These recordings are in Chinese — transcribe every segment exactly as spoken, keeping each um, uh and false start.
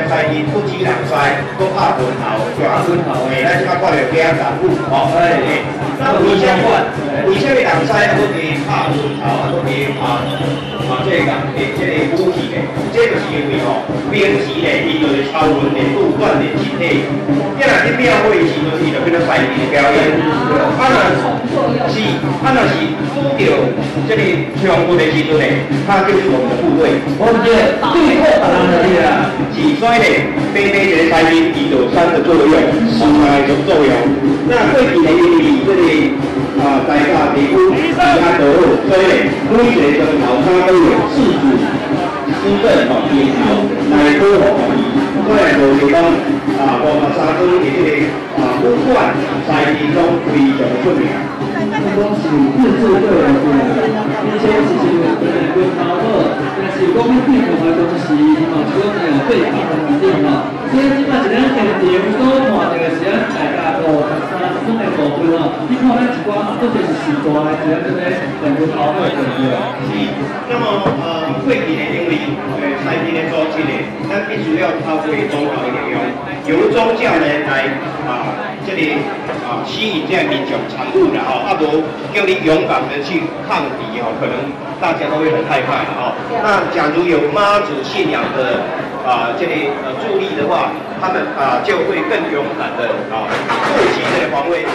西面不止人西，都拍分头，大分头诶，咱即摆看到几啊十户吼。哎，那为什么？为什么人西啊，搁去拍分头啊，搁去啊啊，这个诶，这个武器咧，这就是因为吼，兵时咧，伊就是超人练武锻炼身体。你若去庙会时阵，伊就变做西面的表演。啊，若是啊，若是拄着这个枪棍的时阵咧，他就是我们的部队。我们这对后打人的啦。是，所以咧，每每一个西面，伊有三个作用，三个作用。那过去咧，因为这个啊，大家地区比较多，所以咧，每一个钟头他都有自主施政吼领导来保护伊。所以就是讲啊，五十三村的这个啊武馆在其中非常出名。 讲是自治队的对啦，以前是是本来分头好，但是讲你变化中是吼，就讲有对抗的环境吼，所以即摆是咱现场所看到的是咱大家五十三村的部分吼，你看咱一寡都是时代的，是咱这个人分头好的对啦。 是，那么呃，过去呢，因为呃西边的组织呢，咱必须要透过宗教的力量，由宗教呢来啊，这里啊吸引这样民众参与了吼，啊无叫你勇敢的去抗敌哦，可能大家都会很害怕的哦。那假如有妈祖信仰的啊这里呃助力的话，他们啊就会更勇敢的啊负起这个防卫。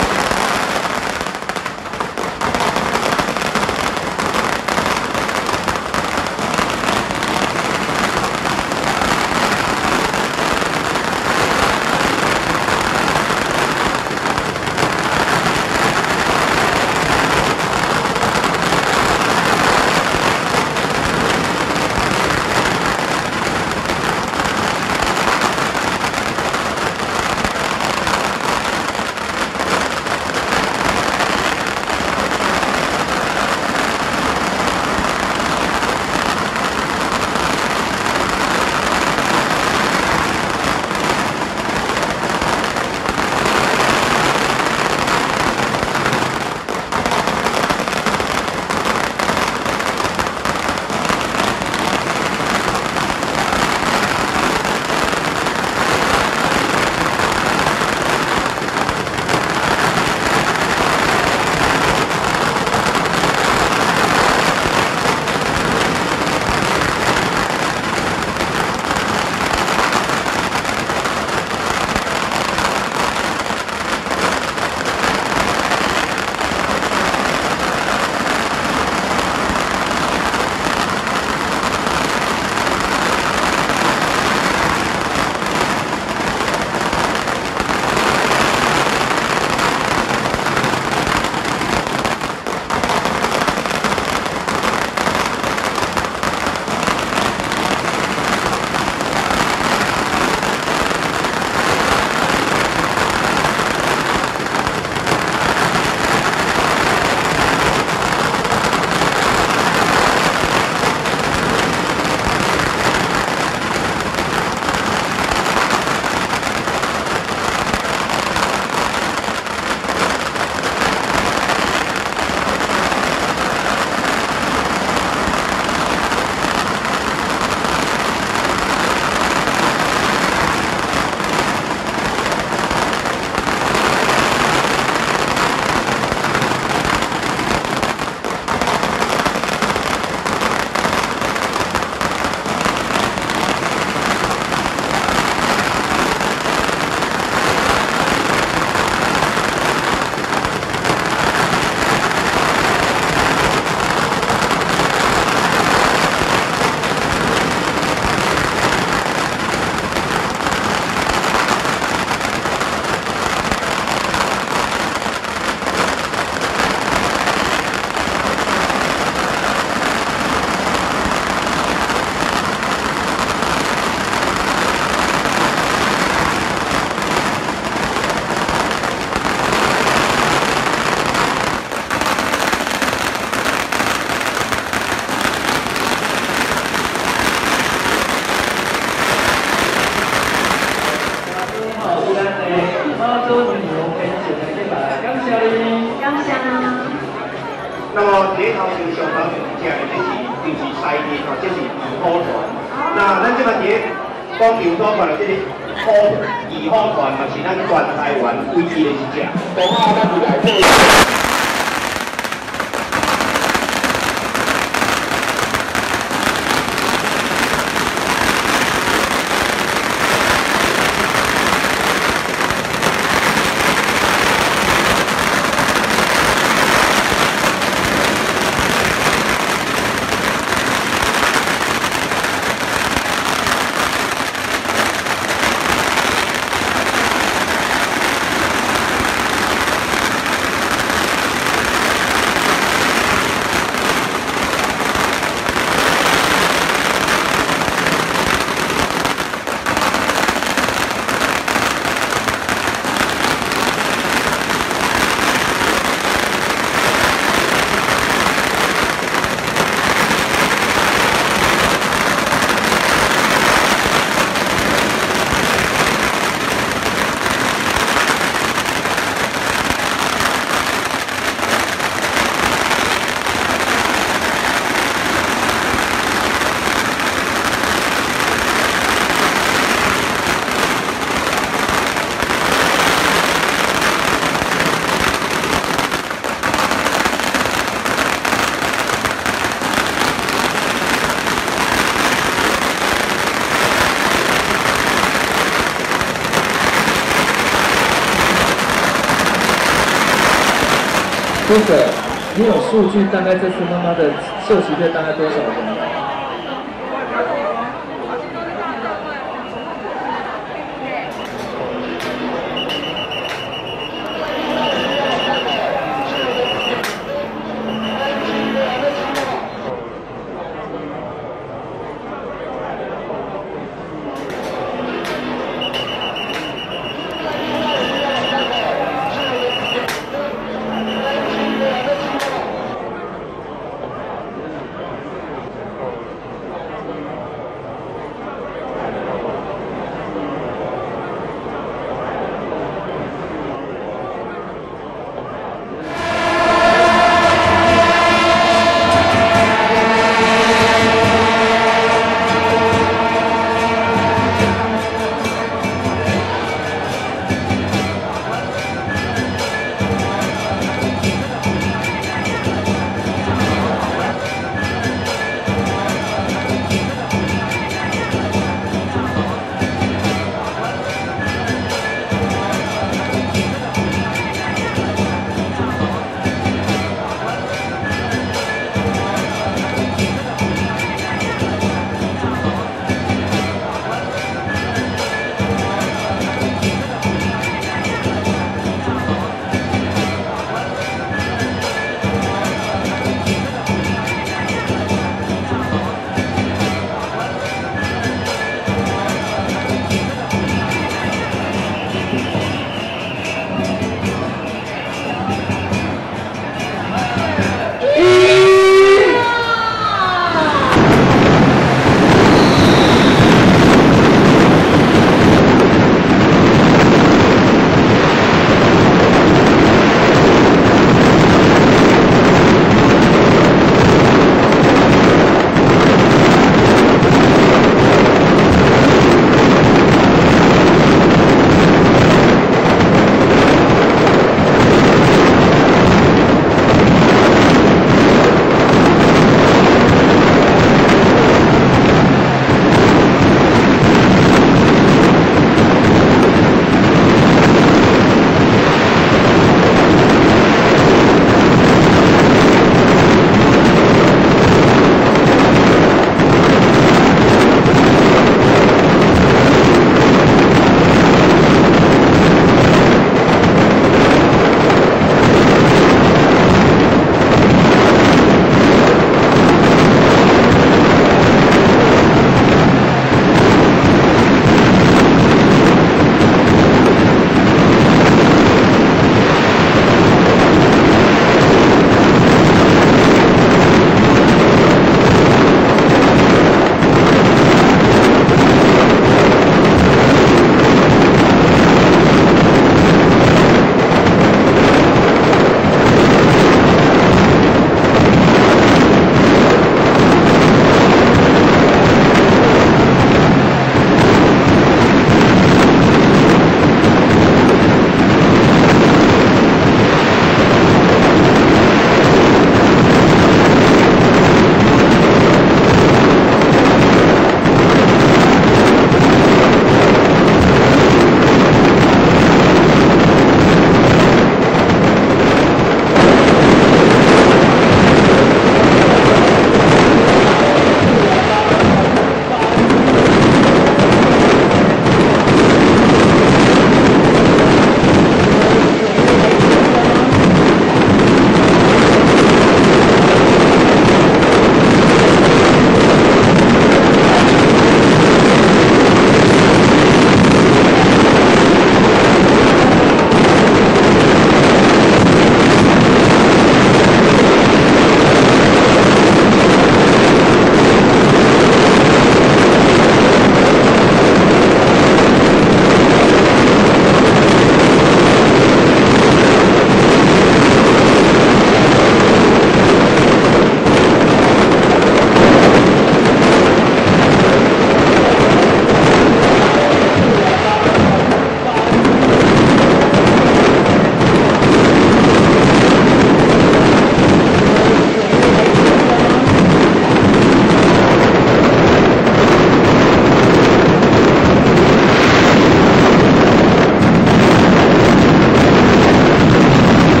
那么这头就相当于这样，这是就是西面吼，这是土团。那咱这摆伫讲游走团即个虎义虎团嘛，是咱全台湾唯一的一只。 等下咱就来做。 或者你有数据，大概这次妈妈的受洗率大概多少人？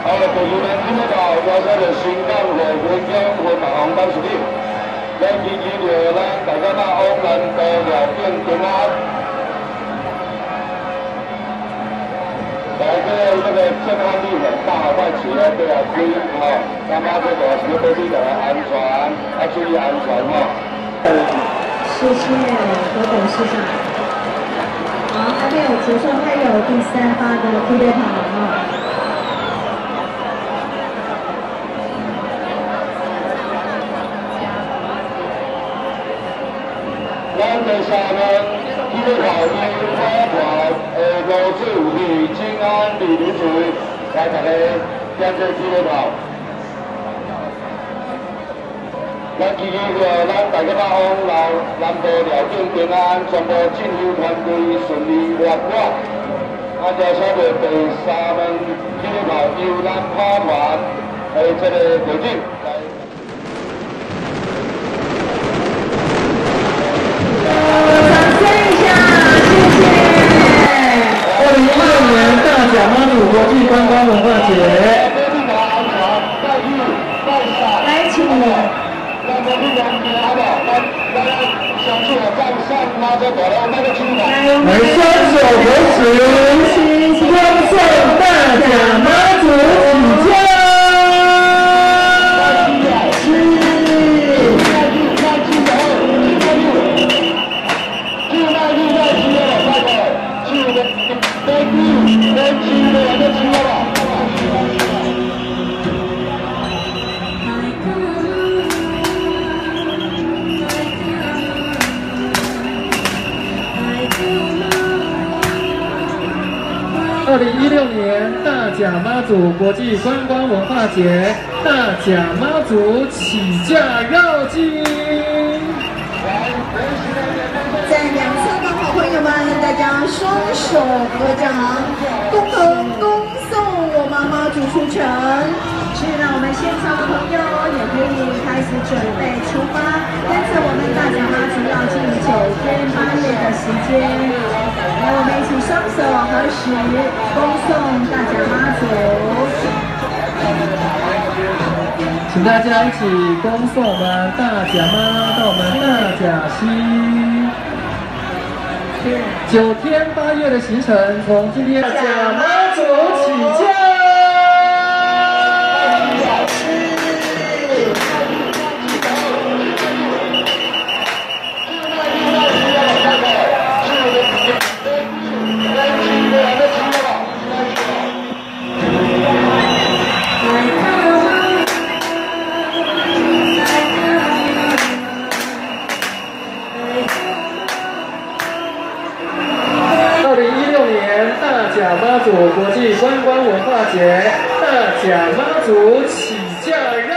好，朋友们，今日到我说的新港和文江和大红当时的，咱支持着咱大家嘛，往南道了变平安。来个那个健康力很大，快起来对啊，注意哈，咱妈这个什么都注意的安全，要注意安全哈。 谢谢何董事长。好，还没有结束，还有第三发的梯队跑啊。 咱在下面梯队跑第八团，呃，罗志宇、金安、李林主，来大家跟着梯队跑。咱支持着咱大家嘛，往南南部了境平安，全部进修团队顺利完成。按照下面第三名体育跑游览跑团的这个队长来。 掌声一下，谢谢。 二零一六年大甲妈祖国际观光文化节， 来，请。 来双手合十，恭送大甲妈祖起驾。二零一六年大甲妈祖国际观光文化节，大甲妈祖起驾绕境。 在两侧的好朋友们，大家双手合掌，恭贺恭送我妈妈祖出城。是，让我们现场的朋友也可以开始准备出发，跟着我们大甲妈祖绕境九天八夜的时间。来，我们一起双手合十，恭送大甲妈祖。 请大家一起恭送我们大甲妈到我们大甲溪。九天八夜的行程，从今天大甲妈祖起驾。二零一六年大甲妈祖国际观光文化节，大甲妈祖起驾绕